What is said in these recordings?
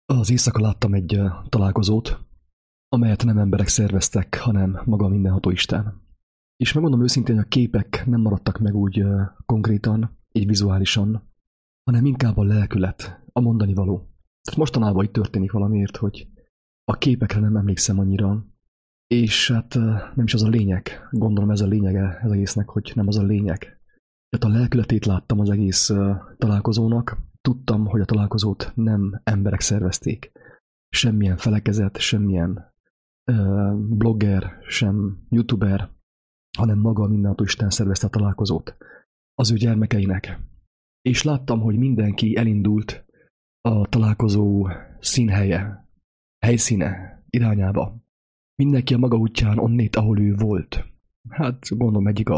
Az éjszaka láttam egy találkozót, amelyet nem emberek szerveztek, hanem maga a mindenható Isten. És megmondom őszintén, hogy a képek nem maradtak meg úgy konkrétan, így vizuálisan, hanem inkább a lelkület, a mondani való. Tehát mostanában itt történik valamiért, hogy a képekre nem emlékszem annyira, és hát nem is az a lényeg. Gondolom ez a lényege az egésznek, hogy nem az a lényeg. Tehát a lelkületét láttam az egész találkozónak, tudtam, hogy a találkozót nem emberek szervezték. Semmilyen felekezet, semmilyen blogger, sem youtuber, hanem maga a mindenható Isten szervezte a találkozót az ő gyermekeinek. És láttam, hogy mindenki elindult a találkozó helyszíne irányába. Mindenki a maga útján onnét, ahol ő volt. Hát gondolom egyik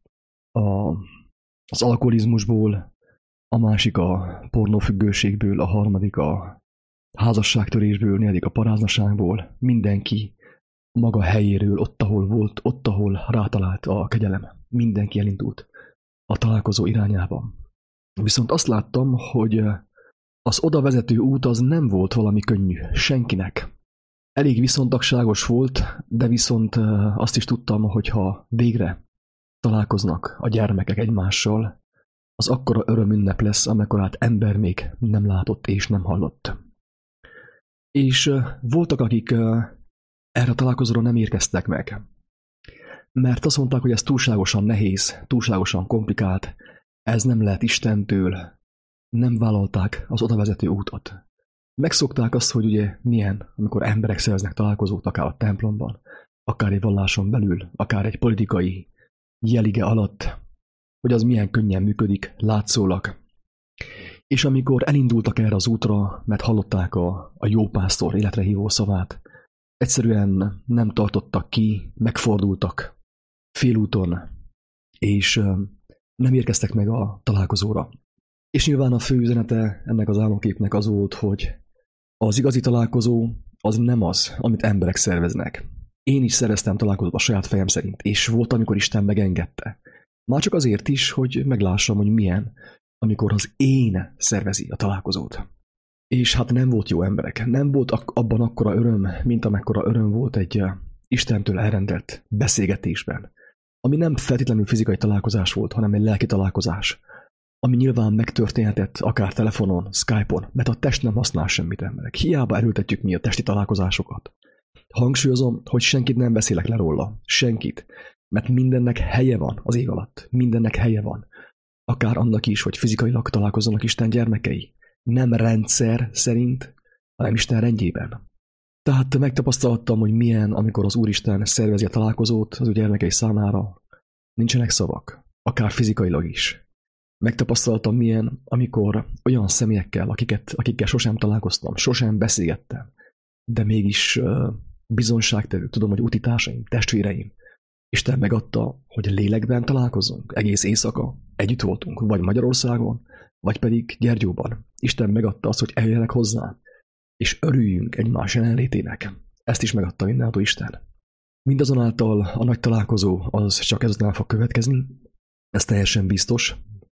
az alkoholizmusból, a másik a pornófüggőségből, a harmadik a házasságtörésből, negyedik a paráznaságból. Mindenki maga helyéről, ott, ahol volt, ott, ahol rátalált a kegyelem. Mindenki elindult a találkozó irányába. Viszont azt láttam, hogy az oda vezető út az nem volt valami könnyű senkinek. Elég viszontagságos volt, de viszont azt is tudtam, hogy ha végre találkoznak a gyermekek egymással, az akkora örömünnep lesz, amekkorát ember még nem látott és nem hallott. És voltak, akik erre a találkozóra nem érkeztek meg, mert azt mondták, hogy ez túlságosan nehéz, túlságosan komplikált, ez nem lehet Istentől, nem vállalták az odavezető útot. Megszokták azt, hogy ugye milyen, amikor emberek szerveznek találkozót, akár a templomban, akár egy valláson belül, akár egy politikai jelige alatt, hogy az milyen könnyen működik, látszólag. És amikor elindultak erre az útra, mert hallották a jó pásztor életre hívó szavát, egyszerűen nem tartottak ki, megfordultak félúton, és nem érkeztek meg a találkozóra. És nyilván a fő üzenete ennek az álomképnek az volt, hogy az igazi találkozó az nem az, amit emberek szerveznek. Én is szerveztem találkozót a saját fejem szerint, és volt, amikor Isten megengedte. Már csak azért is, hogy meglássam, hogy milyen, amikor az én szervezi a találkozót. És hát nem volt jó emberek. Nem volt abban akkora öröm, mint amekkora öröm volt egy Istentől elrendelt beszélgetésben. Ami nem feltétlenül fizikai találkozás volt, hanem egy lelki találkozás. Ami nyilván megtörténhetett akár telefonon, Skype-on, mert a test nem használ semmit, emberek. Hiába erőltetjük mi a testi találkozásokat. Hangsúlyozom, hogy senkit nem beszélek le róla. Senkit. Mert mindennek helye van az ég alatt. Mindennek helye van. Akár annak is, hogy fizikailag találkozzanak Isten gyermekei. Nem rendszer szerint, hanem Isten rendjében. Tehát megtapasztaltam, hogy milyen, amikor az Úristen szervezi a találkozót az ő gyermekei számára. Nincsenek szavak. Akár fizikailag is. Megtapasztaltam milyen, amikor olyan személyekkel, akikkel sosem találkoztam, sosem beszélgettem, de mégis bizonságtevők, tudom, hogy utitársaim, testvéreim, Isten megadta, hogy lélekben találkozunk, egész éjszaka, együtt voltunk, vagy Magyarországon, vagy pedig Gyergyóban. Isten megadta azt, hogy eljöjjenek hozzám, és örüljünk egymás jelenlétének. Ezt is megadta mindenható Isten. Mindazonáltal a nagy találkozó az csak ezután fog következni, ez teljesen biztos,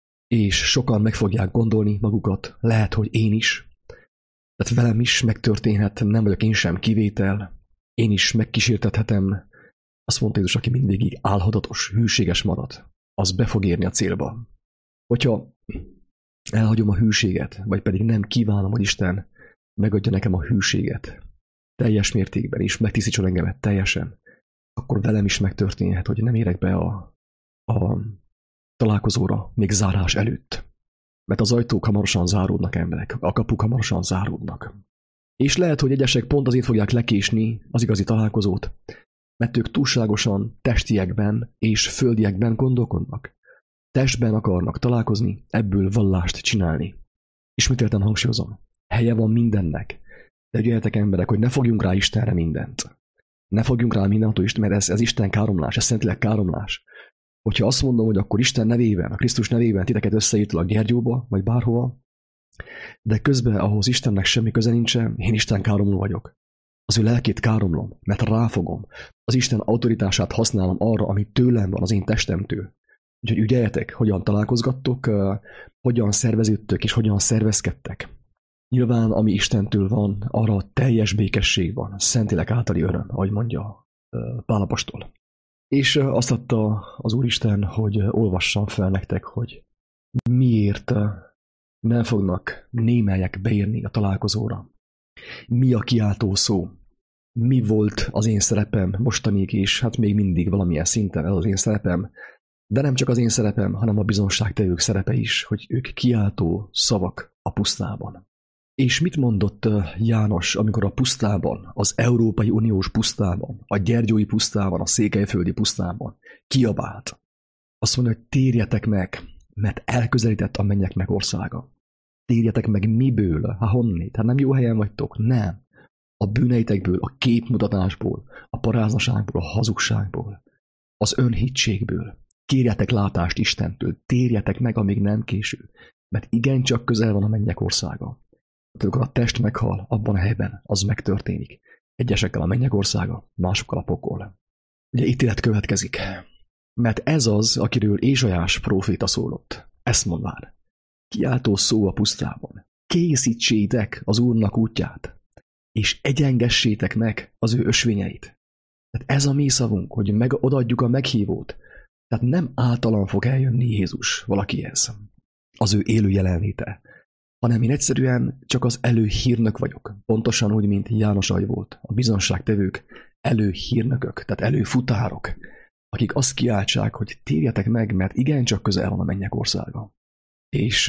és sokan meg fogják gondolni magukat, lehet, hogy én is. Tehát velem is megtörténhet, nem vagyok én sem kivétel, én is megkísértethetem. Azt mondta Jézus, aki mindig álhatatos, hűséges marad, az be fog érni a célba. Hogyha elhagyom a hűséget, vagy pedig nem kívánom, hogy Isten megadja nekem a hűséget teljes mértékben, és megtisztítson engemet teljesen, akkor velem is megtörténhet, hogy nem érek be a találkozóra még zárás előtt. Mert az ajtók hamarosan záródnak, emberek, a kapuk hamarosan záródnak. És lehet, hogy egyesek pont azért fogják lekésni az igazi találkozót, mert ők túlságosan testiekben és földiekben gondolkodnak. Testben akarnak találkozni, ebből vallást csinálni. Ismételten hangsúlyozom, helye van mindennek. De gyertek emberek, hogy ne fogjunk rá Istenre mindent. Ne fogjunk rá mindenható Isten, mert ez Isten káromlás, ez szentileg káromlás. Hogyha azt mondom, hogy akkor Isten nevében, a Krisztus nevében titeket összeírtalak Gyergyóba, vagy bárhova, de közben ahhoz Istennek semmi köze nincsen, én Isten káromló vagyok. Az ő lelkét káromlom, mert ráfogom. Az Isten autoritását használom arra, ami tőlem van, az én testemtől. Úgyhogy ügyeljetek, hogyan találkozgattok, hogyan szerveződtök és hogyan szervezkedtek. Nyilván, ami Istentől van, arra teljes békesség van, Szentlélek általi öröm, ahogy mondja Pál apostol. És azt adta az Úristen, hogy olvassam fel nektek, hogy miért nem fognak némelyek beírni a találkozóra. Mi a kiáltó szó? Mi volt az én szerepem mostanig, és hát még mindig valamilyen szinten ez az én szerepem, de nem csak az én szerepem, hanem a bizonságtevők szerepe is, hogy ők kiáltó szavak a pusztában. És mit mondott János, amikor a pusztában, az Európai Uniós pusztában, a Gyergyói pusztában, a Székelyföldi pusztában kiabált? Azt mondja, hogy térjetek meg, mert elközelített a mennyeknek országa. Térjetek meg miből? Honnét? Hát nem jó helyen vagytok? Nem. A bűneitekből, a képmutatásból, a paráznaságból, a hazugságból, az önhitségből. Kérjetek látást Istentől, térjetek meg, amíg nem késő, mert igencsak közel van a mennyek országa. Amikor a test meghal, abban a helyben az megtörténik. Egyesekkel a mennyek országa, másokkal a pokol. Ugye ítélet következik. Mert ez az, akiről Ézsaiás próféta szólott. Ezt mondván. Kiáltó szó a pusztában. Készítsétek az Úrnak útját, és egyengessétek meg az ő ösvényeit. Tehát ez a mi szavunk, hogy odaadjuk a meghívót. Tehát nem általam fog eljönni Jézus valakihez, az ő élő jelenléte, hanem én egyszerűen csak az előhírnök vagyok. Pontosan úgy, mint János agy volt. A bizonságtevők előhírnökök, tehát előfutárok, akik azt kiáltsák, hogy térjetek meg, mert igencsak közel van a mennyek országa. És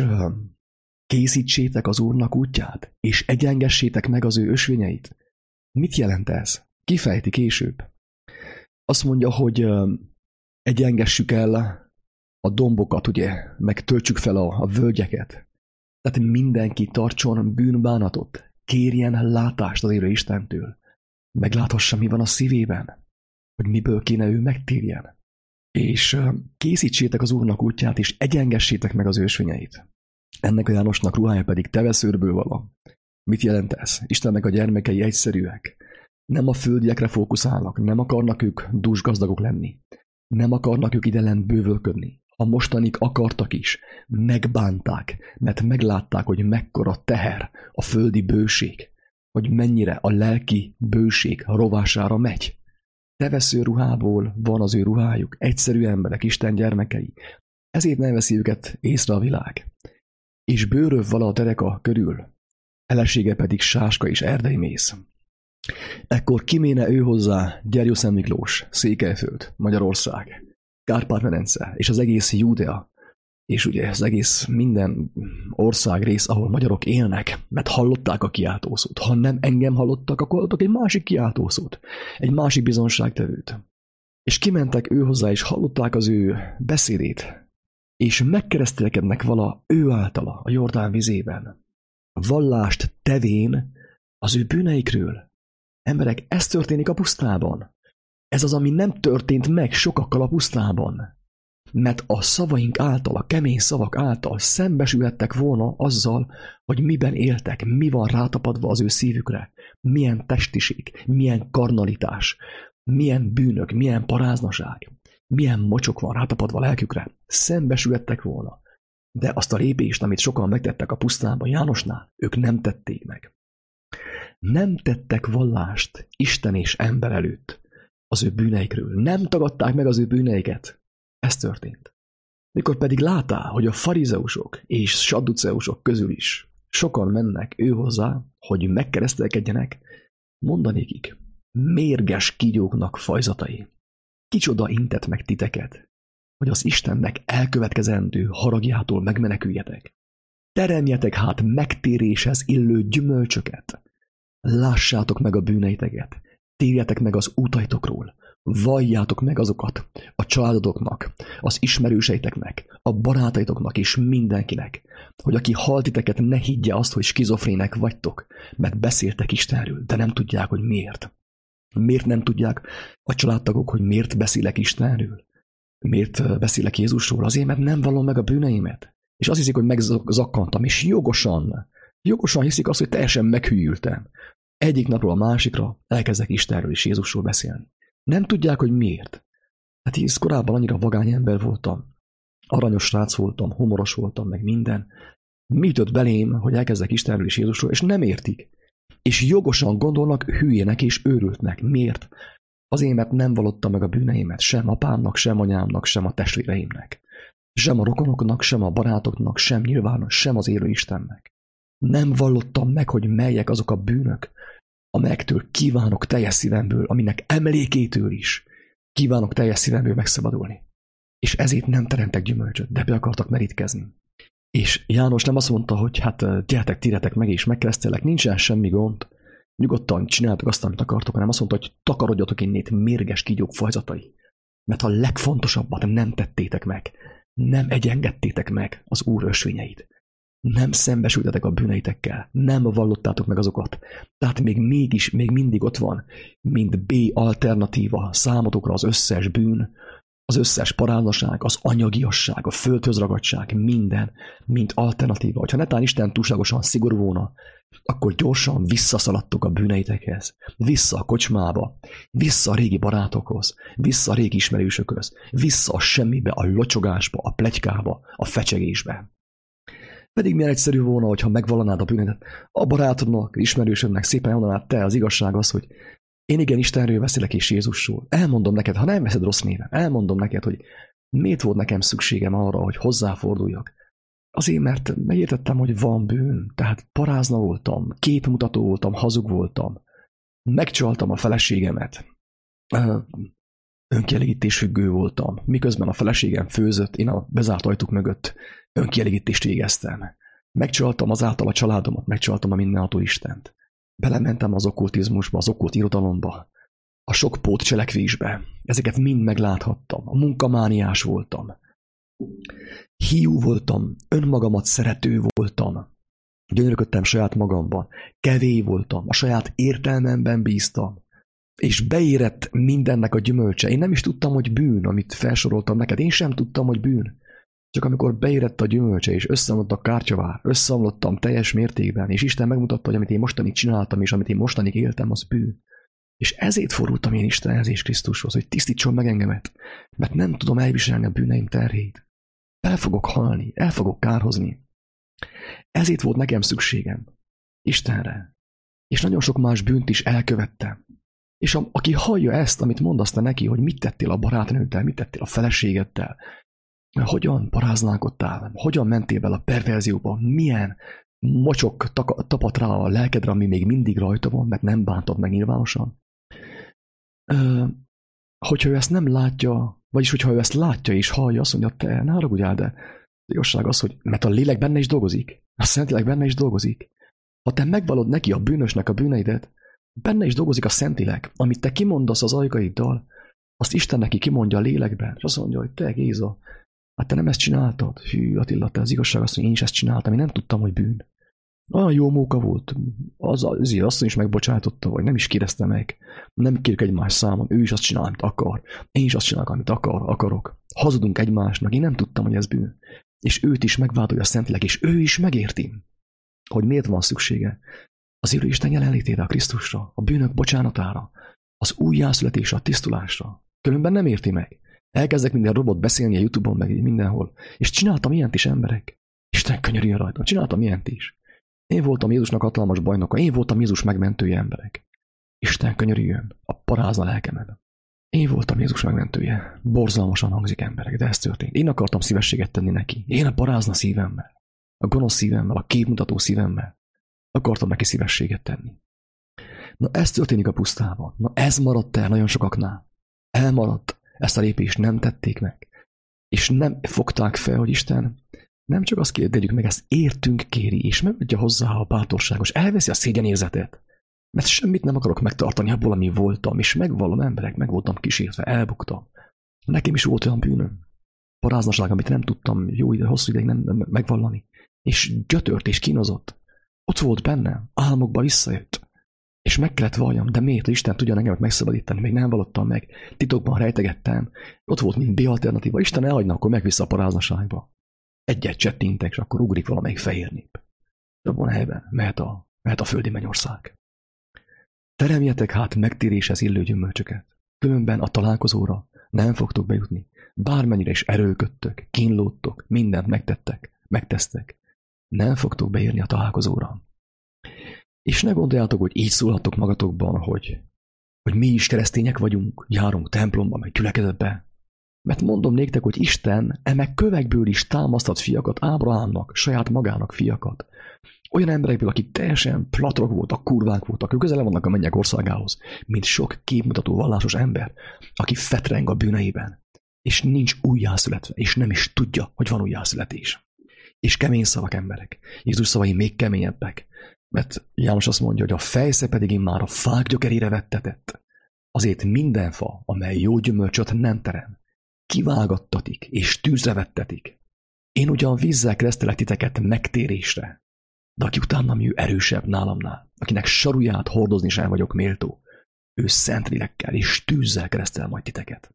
készítsétek az Úrnak útját, és egyengessétek meg az ő ösvényeit. Mit jelent ez? Kifejti később. Azt mondja, hogy egyengessük el a dombokat, ugye, meg töltsük fel a völgyeket. Tehát mindenki tartson bűnbánatot, kérjen látást az élő Istentől. Megláthassa, mi van a szívében, hogy miből kéne ő megtérjen. És készítsétek az Úrnak útját, és egyengessétek meg az ősvényeit. Ennek a Jánosnak ruhája pedig teveszőrből van. Mit jelent ez? Istennek a gyermekei egyszerűek. Nem a földiekre fókuszálnak, nem akarnak ők dúsgazdagok lenni. Nem akarnak ők idelen bővölködni. A mostanik akartak is, megbánták, mert meglátták, hogy mekkora teher a földi bőség, hogy mennyire a lelki bőség rovására megy. Tevesző ruhából van az ő ruhájuk, egyszerű emberek, Isten gyermekei. Ezért nem veszi őket észre a világ. És bőröv vala a tereka körül, elesége pedig sáska és erdei mész. Ekkor kiméne ő hozzá Gyergyószent Miklós, Székelyföld, Magyarország, Kárpát-medence és az egész Júdea, és ugye az egész minden ország rész, ahol magyarok élnek, mert hallották a kiáltószót. Ha nem engem hallottak, akkor hallottak egy másik kiáltószót, egy másik bizonságtevőt. És kimentek ő hozzá, és hallották az ő beszédét, és megkeresztelkednek vala ő általa a Jordán vizében. Vallást tevén az ő bűneikről. Emberek, ez történik a pusztában. Ez az, ami nem történt meg sokakkal a pusztában. Mert a szavaink által, a kemény szavak által szembesülhettek volna azzal, hogy miben éltek, mi van rátapadva az ő szívükre, milyen testiség, milyen karnalitás, milyen bűnök, milyen paráznaság, milyen mocsok van rátapadva a lelkükre. Szembesülhettek volna. De azt a lépést, amit sokan megtettek a pusztában Jánosnál, ők nem tették meg. Nem tettek vallást Isten és ember előtt az ő bűneikről. Nem tagadták meg az ő bűneiket. Ez történt. Mikor pedig látá, hogy a farizeusok és sadduceusok közül is sokan mennek ő hozzá, hogy megkeresztelkedjenek, mondanékik, mérges kígyóknak fajzatai. Kicsoda intett meg titeket, hogy az Istennek elkövetkezendő haragjától megmeneküljetek. Teremjetek hát megtéréshez illő gyümölcsöket. Lássátok meg a bűneiteket, térjetek meg az útaitokról, valljátok meg azokat a családodoknak, az ismerőseiteknek, a barátaitoknak és mindenkinek, hogy aki hall titeket, ne higgye azt, hogy skizofrének vagytok, mert beszéltek Istenről, de nem tudják, hogy miért. Miért nem tudják a családtagok, hogy miért beszélek Istenről? Miért beszélek Jézusról? Azért, mert nem vallom meg a bűneimet. És azt hiszik, hogy megzakkantam, és jogosan hiszik azt, hogy teljesen meghűltem. Egyik napról a másikra elkezdek Istenről és Jézusról beszélni. Nem tudják, hogy miért. Hát hisz korábban annyira vagány ember voltam, aranyos srác voltam, humoros voltam, meg minden, Mi jutott belém, hogy elkezdek Istenről és Jézusról, és nem értik. És jogosan gondolnak hülyének és őrültnek. Miért? Azért, mert nem vallottam meg a bűneimet sem apámnak, sem anyámnak, sem a testvéreimnek. Sem a rokonoknak, sem a barátoknak, sem nyilvános, sem az élő Istennek. Nem vallottam meg, hogy melyek azok a bűnök, amelyektől kívánok teljes szívemből, aminek emlékétől is kívánok teljes szívemből megszabadulni. És ezért nem teremtek gyümölcsöt, de be akartak merítkezni. És János nem azt mondta, hogy hát gyertek, térjetek meg és megkeresztelek, nincsen semmi gond, nyugodtan csináltok azt, amit akartok, hanem azt mondta, hogy takarodjatok innét mérges kígyók fajzatai. Mert a legfontosabbat nem tettétek meg, nem egyengedtétek meg az Úr ösvényeit. Nem szembesültetek a bűneitekkel, nem vallottátok meg azokat. Tehát még mindig ott van, mint B alternatíva számotokra az összes bűn, az összes paráznaság, az anyagiasság, a földhöz ragadtság, minden, mint alternatíva. Ha netán Isten túlságosan szigorú volna, akkor gyorsan visszaszaladtok a bűneitekhez, vissza a kocsmába, vissza a régi barátokhoz, vissza a régi ismerősökhöz, vissza a semmibe, a locsogásba, a pletykába, a fecsegésbe. Pedig milyen egyszerű volna, hogyha megvallanád a bűnedet. A barátodnak, ismerősödnek szépen mondanád, te az igazság az, hogy én igen Istenről beszélek és Jézusról. Elmondom neked, ha nem veszed rossz néven, elmondom neked, hogy miért volt nekem szükségem arra, hogy hozzáforduljak. Azért, mert megértettem, hogy van bűn, tehát parázna voltam, képmutató voltam, hazug voltam. Megcsaltam a feleségemet. Önkielégítésfüggő voltam. Miközben a feleségem főzött, én a bezárt ajtók mögött önkielégítést végeztem. Megcsaltam azáltal a családomat, megcsaltam a mindenható Istent. Belementem az okkultizmusba, az okkult irodalomba, a sok pótcselekvésbe. Ezeket mind megláthattam. A munkamániás voltam. Hiú voltam, önmagamat szerető voltam. Gyönyörködtem saját magamban. Kevély voltam, a saját értelmemben bíztam. És beérett mindennek a gyümölcse. Én nem is tudtam, hogy bűn, amit felsoroltam neked. Én sem tudtam, hogy bűn. Csak amikor beérett a gyümölcse, és összeomlott a kártyavár, összeomlottam teljes mértékben, és Isten megmutatta, hogy amit én mostanig csináltam, és amit én mostanig éltem, az bűn. És ezért fordultam én Istenhez és Krisztushoz, hogy tisztítson meg engemet, mert nem tudom elviselni a bűneim terhét. El fogok halni, el fogok kárhozni. Ezért volt nekem szükségem Istenre. És nagyon sok más bűnt is elkövettem. És aki hallja ezt, amit mondasz te neki, hogy mit tettél a barátnőddel, mit tettél a feleségeddel, hogyan paráználkodtál, hogyan mentél bele a perverzióba, milyen mocsok tapadt rá a lelkedre, ami még mindig rajta van, mert nem bántad meg nyilvánosan. Hogyha ő ezt nem látja, vagyis hogyha ő ezt látja és hallja, azt mondja, te ne haragudjál, de az igazság az, hogy mert a lélek benne is dolgozik, a Szentlélek benne is dolgozik. Ha te megvalod neki a bűnösnek a bűneidet, benne is dolgozik a Szentlélek, amit te kimondasz az ajkaiddal, azt Isten neki kimondja a lélekben, és azt mondja, hogy te Géza, hát te nem ezt csináltad? Hű, Attila, te az igazság azt, hogy én is ezt csináltam, én nem tudtam, hogy bűn. Olyan jó móka volt. Azért azt is megbocsátotta, vagy nem is kérdezte meg. Nem kérjük egymás számon, ő is azt csinál, amit akar. Én is azt csinálok, amit akarok. Hazudunk egymásnak, én nem tudtam, hogy ez bűn. És őt is megvádolja a Szentlélek, és ő is megérti, hogy miért van szüksége az élő Isten jelenlétére, a Krisztusra, a bűnök bocsánatára, az újjászületésre, a tisztulásra. Különben nem érti meg. Elkezdek minden robot beszélni a YouTube-on, meg mindenhol. És csináltam ilyent is, emberek. Isten könyörüljön rajta. Csináltam ilyent is. Én voltam Jézusnak hatalmas bajnoka. Én voltam Jézus megmentője, emberek. Isten könyörüljön a parázna lelkemen. Én voltam Jézus megmentője. Borzalmasan hangzik, emberek, de ez történt. Én akartam szívességet tenni neki. Én a parázna szívemmel, a gonosz szívemmel, a képmutató szívemmel akartam neki szívességet tenni. Na ez történik a pusztában. Na ez maradt el nagyon sokaknál. Elmaradt. Ezt a lépést nem tették meg. És nem fogták fel, hogy Isten nem csak azt kérdeljük meg, ezt értünk kéri, és megadja hozzá a bátorságos, elveszi a szégyenérzetet. Mert semmit nem akarok megtartani abból, ami voltam, és megvallom, emberek, meg voltam kísértve, elbuktam. Nekem is volt olyan bűnöm. Paráznaság, amit nem tudtam hosszú ideig nem megvallani. És gyötört és kínozott. Ott volt bennem, álmokba visszajött. És meg kellett valljam, de miért? Isten tudja engemet megszabadítani, még nem vallottam meg. Titokban rejtegettem. Ott volt mint B alternatíva. Isten elhagyna, akkor megvissza a paráznaságba. Egyet csettintek, és akkor ugrik valamelyik fehér nép. Abban a helyben mehet a földi mennyország. Teremjetek hát megtéréshez illő gyümölcsöket. Különben a találkozóra nem fogtok bejutni. Bármennyire is erőlködtök, kínlódtok, mindent megtesztek. Nem fogtok beérni a találkozóra. És ne gondoljátok, hogy így szólhatok magatokban, hogy mi is keresztények vagyunk, járunk templomba, meg gyülekezetbe. Mert mondom néktek, hogy Isten eme kövekből is támasztott fiakat Ábrahámnak, saját magának fiakat. Olyan emberekből, akik teljesen platrok voltak, kurvák voltak, ők közel vannak a mennyek országához, mint sok képmutató vallásos ember, aki fetreng a bűneiben, és nincs újjászületve, és nem is tudja, hogy van újjászületés. És kemény szavak emberek. Jézus szavai még keményebbek, mert János azt mondja, hogy a fejsze pedig immár a fák gyökerére vettetett. Azért minden fa, amely jó gyümölcsöt nem terem, kivágattatik és tűzre vettetik. Én ugyan vízzel keresztelek titeket megtérésre, de aki utánam jő erősebb nálamnál, akinek saruját hordozni sem vagyok méltó, ő szent lélekkel és tűzzel keresztel majd titeket.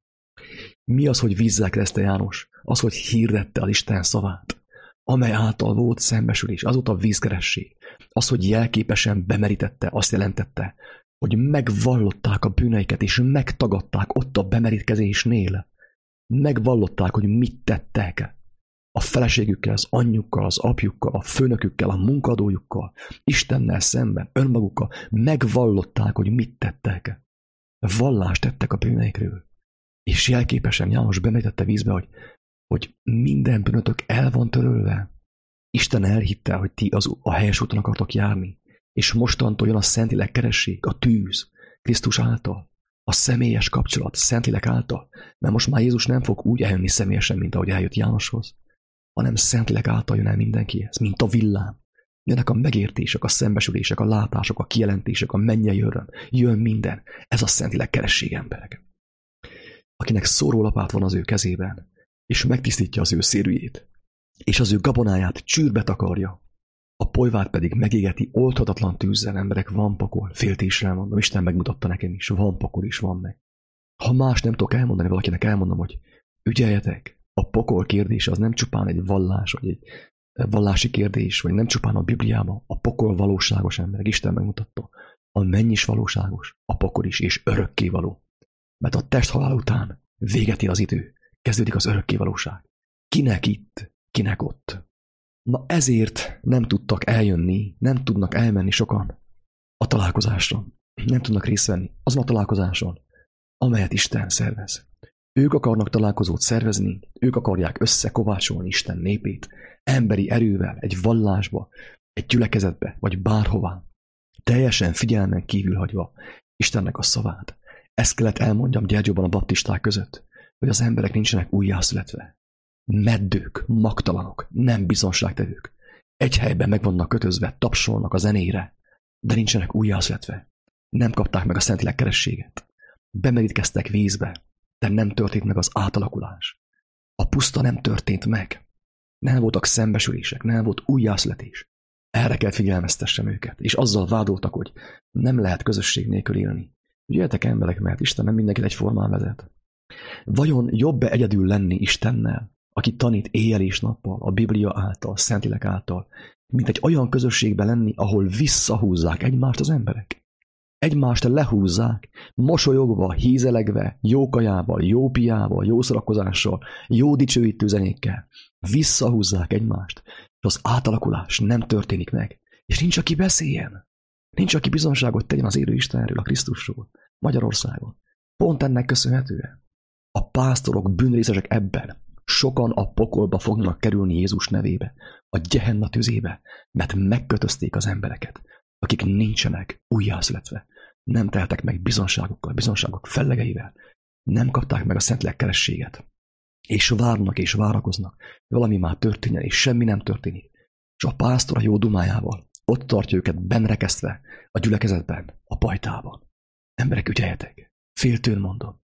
Mi az, hogy vízzel keresztel János? Az, hogy hirdette az Isten szavát, amely által volt szembesülés, az volt a vízkeresség. Az, hogy jelképesen bemerítette, azt jelentette, hogy megvallották a bűneiket, és megtagadták ott a bemerítkezésnél. Megvallották, hogy mit tettek. A feleségükkel, az anyjukkal, az apjukkal, a főnökükkel, a munkadójukkal, Istennel szemben, önmagukkal. Megvallották, hogy mit tettek. Vallást tettek a bűneikről. És jelképesen János bemerítette vízbe, hogy minden bűnötök el van törölve. Isten elhitte, hogy ti a helyes úton akartok járni, és mostantól jön a Szentlélek keresség, a tűz, Krisztus által, a személyes kapcsolat, Szentlélek által, mert most már Jézus nem fog úgy eljönni személyesen, mint ahogy eljött Jánoshoz, hanem Szentlélek által jön el mindenkihez, mint a villám. Jönnek a megértések, a szembesülések, a látások, a kijelentések, a mennyei öröm, jön minden. Ez a Szentlélek keresség, emberek. Akinek szórólapát van az ő kezében, és megtisztítja az ő szérűjét, és az ő gabonáját csűrbe takarja, a polyvát pedig megégeti oldhatatlan tűzzel, emberek, van pokol, féltésre mondom, Isten megmutatta nekem is, van pokol is, van meg. Ha más nem tudok elmondani valakinek, elmondom, hogy ügyeljetek, a pokol kérdése az nem csupán egy vallás, vagy egy vallási kérdés, vagy nem csupán a Bibliában, a pokol valóságos, emberek, Isten megmutatta. A menny is valóságos, a pokol is, és örökké való. Mert a testhalál után véget ér az idő, kezdődik az örökké valóság. Kinek itt, kinek ott. Na ezért nem tudtak eljönni, nem tudnak elmenni sokan a találkozásra. Nem tudnak részt venni azon a találkozáson, amelyet Isten szervez. Ők akarnak találkozót szervezni, ők akarják összekovácsolni Isten népét, emberi erővel, egy vallásba, egy gyülekezetbe, vagy bárhová, teljesen figyelmen kívül hagyva Istennek a szavát. Ezt kellett elmondjam Gyergyóban a baptisták között, hogy az emberek nincsenek újjászületve. Meddők, magtalanok, nem bizonságtevők. Egy helyben meg vannak kötözve, tapsolnak a zenére, de nincsenek újjászületve. Nem kapták meg a Szentlélek kerességet. Bemerítkeztek vízbe, de nem történt meg az átalakulás. A puszta nem történt meg. Nem voltak szembesülések, nem volt újjászületés. Erre kell figyelmeztessem őket, és azzal vádoltak, hogy nem lehet közösség nélkül élni. Jöjjetek emberek, mert Isten nem mindenkit egyformán vezet. Vajon jobb-e egyedül lenni Istennel, aki tanít éjjel és nappal, a Biblia által, Szentlélek által, mint egy olyan közösségben lenni, ahol visszahúzzák egymást az emberek? Egymást lehúzzák, mosolyogva, hízelegve, jó kajával, jó piával, jó szórakozással, jó dicsőítő zenékkel. Visszahúzzák egymást, és az átalakulás nem történik meg. És nincs, aki beszéljen. Nincs, aki bizonságot tegyen az élő Istenről, a Krisztusról, Magyarországon. Pont ennek köszönhetően. A pásztorok bűnrészesek ebben. Sokan a pokolba fognak kerülni Jézus nevébe, a Gehenna tüzébe, mert megkötözték az embereket, akik nincsenek újjászületve. Nem teltek meg bizonságokkal, bizonságok fellegeivel. Nem kapták meg a Szentlélek kerességet. És várnak és várakoznak. Valami már történjen, és semmi nem történik. És a pásztor a jó dumájával ott tartja őket benrekesztve a gyülekezetben, a pajtában. Emberek, ügyeljetek! Féltőn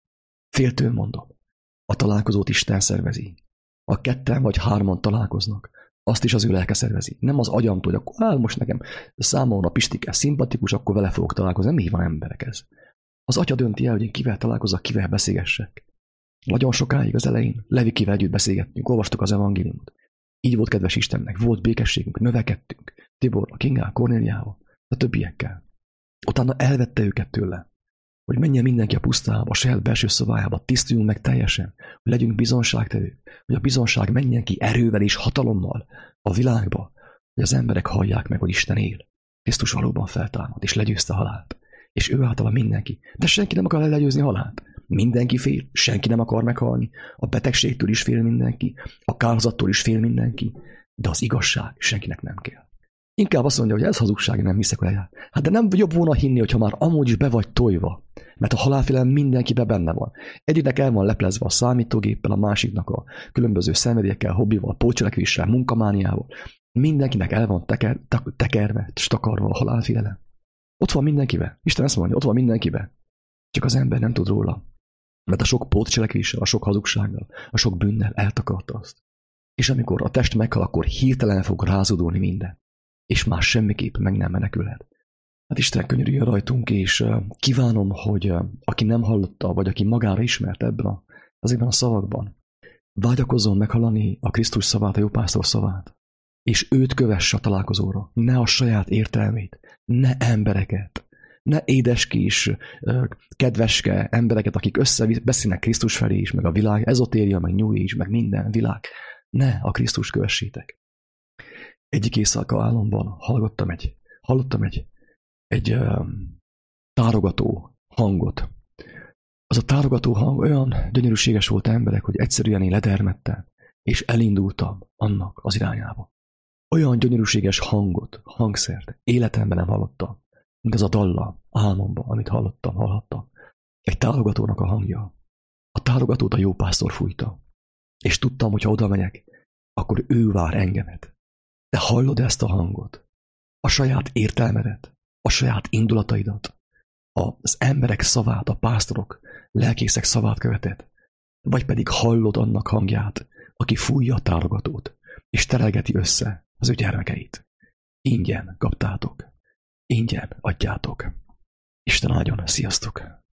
mondom. A találkozót Isten szervezi. Ha ketten vagy hárman találkoznak, azt is az ő lelke szervezi. Nem az agyamtól, hogy akkor most nekem számomra Pistike szimpatikus, akkor vele fogok találkozni. Nem így van, emberek ez. Az atya dönti el, hogy én kivel találkozzak, kivel beszélgessek. Nagyon sokáig az elején Levikivel együtt beszélgettünk, olvastuk az evangéliumot. Így volt kedves Istennek, volt békességünk, növekedtünk. Tiborral, Kingával, Kornéliával, a többiekkel. Utána elvette őket tőle, hogy menjen mindenki a pusztába, a saját belső szobájába, tisztuljunk meg teljesen, hogy legyünk bizonságtevők, hogy a bizonság menjen ki erővel és hatalommal a világba, hogy az emberek hallják meg, hogy Isten él. Krisztus valóban feltámad, és legyőzte a halált. És ő általa mindenki. De senki nem akar legyőzni a halált. Mindenki fél, senki nem akar meghalni. A betegségtől is fél mindenki, a kárhozattól is fél mindenki, de az igazság senkinek nem kell. Inkább azt mondja, hogy ez hazugság, nem hiszek vele. Hát de nem jobb volna hinni, hogyha már amúgy is be vagy tojva. Mert a halálfélelem mindenkiben benne van. Egyiknek el van leplezve a számítógéppel, a másiknak a különböző szenvedélyekkel, hobbival, pótcselekvéssel, munkamániával. Mindenkinek el van tekerve, takarva a halálfélelem. Ott van mindenkiben. Isten ezt mondja, ott van mindenkiben. Csak az ember nem tud róla. Mert a sok pótcselekvéssel, a sok hazugsággal, a sok bűnnel eltakarta azt. És amikor a test meghal, akkor hirtelen fog rázódulni minden. És már semmiképp meg nem menekülhet. Hát Isten könyörüljön rajtunk, és kívánom, hogy aki nem hallotta, vagy aki magára ismert ezekben a szavakban, vágyakozzon meghallani a Krisztus szavát, a jópásztor szavát, és őt kövesse a találkozóra, ne a saját értelmét, ne embereket, ne édeskis, kedveske embereket, akik összebeszélnek Krisztus felé is, meg a világ, ezotéria, meg New Age, meg minden világ. Ne a Krisztus kövessétek. Egyik éjszaka álomban hallottam egy tárogató hangot. Az a tárogató hang olyan gyönyörűséges volt emberek, hogy egyszerűen én ledermettem, és elindultam annak az irányába. Olyan gyönyörűséges hangszert életemben nem hallottam, mint az a dalla álmomban, amit hallhattam. Egy tárogatónak a hangja. A tárogatót a jópásztor fújta, és tudtam, hogy ha oda megyek, akkor ő vár engemet. De hallod ezt a hangot? A saját értelmedet, a saját indulataidat, az emberek szavát, a pásztorok, lelkészek szavát követed, vagy pedig hallod annak hangját, aki fújja a tárogatót, és terelgeti össze az ő gyermekeit. Ingyen kaptátok, ingyen adjátok. Isten áldjon, sziasztok!